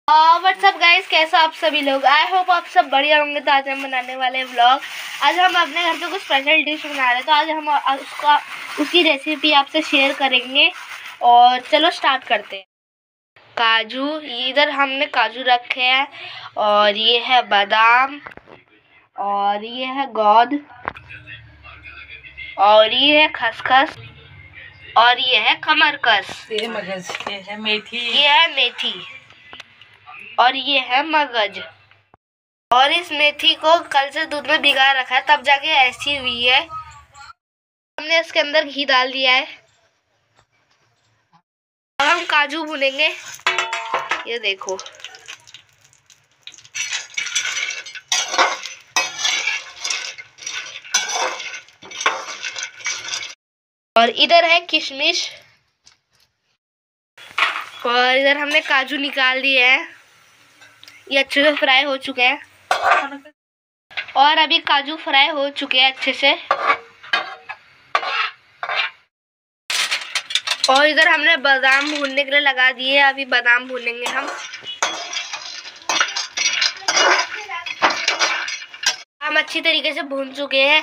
WhatsApp guys, कैसे आप सभी लोग। आई होप आप सब बढ़िया होंगे। तो आज हम बनाने वाले व्लॉग, आज हम अपने घर पे कुछ स्पेशल डिश बना रहे हैं। तो आज हम उसकी रेसिपी आपसे शेयर करेंगे। और चलो स्टार्ट करते हैं। काजू, इधर हमने काजू रखे हैं, और ये है बादाम, और ये है गोद, और ये है खसखस, और ये है कमरकस, ये मगज, ये है मेथी, ये है मेथी, और ये है मगज। और इस मेथी को कल से दूध में भिगा रखा है, तब जाके ऐसी हुई है। हमने इसके अंदर घी डाल दिया है। अब हम काजू भुनेंगे। ये देखो, और इधर है किशमिश, और इधर हमने काजू निकाल दिए हैं। ये अच्छे से फ्राई हो चुके हैं, और अभी काजू फ्राई हो चुके हैं अच्छे से। और इधर हमने बादाम भूनने के लिए लगा दिए। अभी बादाम भूनेंगे हम अच्छी तरीके से भून चुके हैं।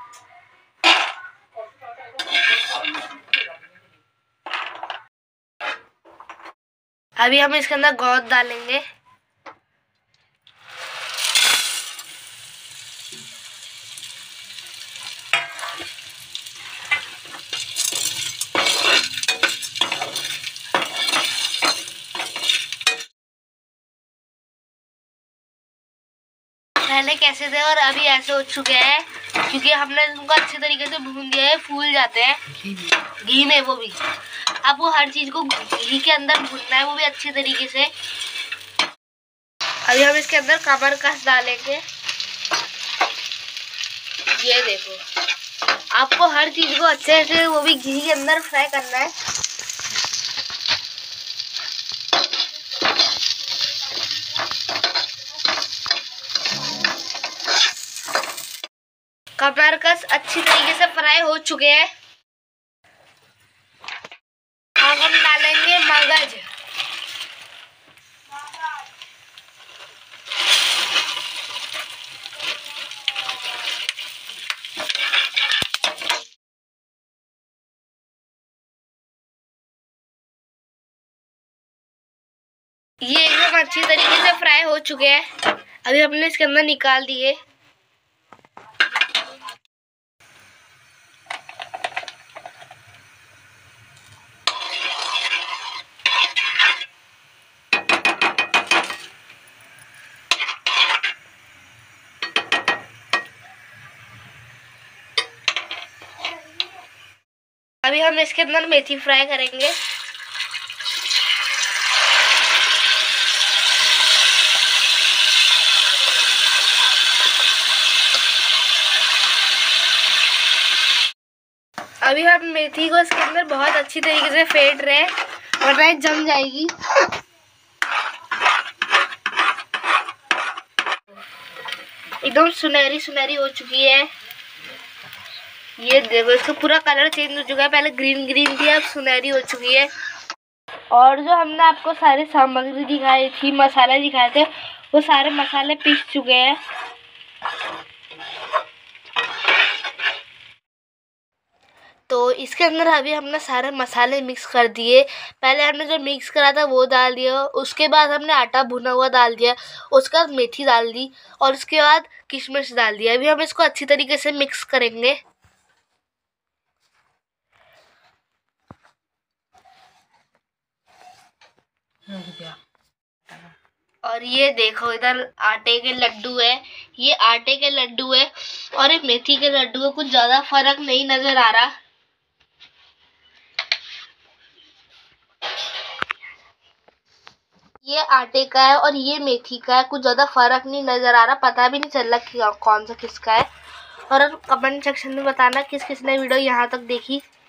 अभी हम इसके अंदर गोद डालेंगे। पहले कैसे थे और अभी ऐसे हो चुके हैं, क्योंकि हमने उनको अच्छे तरीके से भून दिया है। फूल जाते हैं घी में, वो भी। अब वो हर चीज को घी के अंदर भूनना है, वो भी अच्छे तरीके से। अभी हम इसके अंदर कमरकस डालेंगे। ये देखो, आपको हर चीज को अच्छे से वो भी घी के अंदर फ्राई करना है। कमरकस अच्छी तरीके से फ्राई हो चुके हैं। अब हम डालेंगे मगज। ये एकदम अच्छी तरीके से फ्राई हो चुके हैं। अभी हमने इसके अंदर निकाल दिए। अभी हम इसके अंदर मेथी फ्राई करेंगे। अभी हम मेथी को इसके अंदर बहुत अच्छी तरीके से फेंट रहे हैं, वरना ये जम जाएगी। एकदम सुनहरी सुनहरी हो चुकी है। ये देखो, इसका पूरा कलर चेंज हो चुका है। पहले ग्रीन ग्रीन थी, अब सुनहरी हो चुकी है। और जो हमने आपको सारी सामग्री दिखाई थी, मसाले दिखाए थे, वो सारे मसाले पीस चुके हैं। तो इसके अंदर अभी हमने सारे मसाले मिक्स कर दिए। पहले हमने जो मिक्स करा था वो डाल दिया, उसके बाद हमने आटा भुना हुआ डाल दिया, उसके बाद मेथी डाल दी, और उसके बाद किशमिश डाल दिया। अभी हम इसको अच्छी तरीके से मिक्स करेंगे। और ये देखो, इधर आटे के लड्डू है। ये आटे के लड्डू है और ये मेथी के लड्डू है। कुछ ज्यादा फर्क नहीं नजर आ रहा। ये आटे का है और ये मेथी का है। कुछ ज्यादा फर्क नहीं नजर आ रहा, पता भी नहीं चल रहा कौन सा किसका है। और कमेंट सेक्शन में बताना किस किस ने वीडियो यहाँ तक देखी।